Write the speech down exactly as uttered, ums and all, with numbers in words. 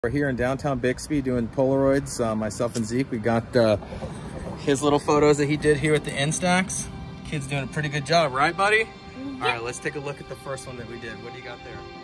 We're here in downtown Bixby doing Polaroids. Uh, myself and Zeke, we got uh, his little photos that he did here at the Instax. Kid's doing a pretty good job, right, buddy? Mm-hmm. All right, let's take a look at the first one that we did. What do you got there?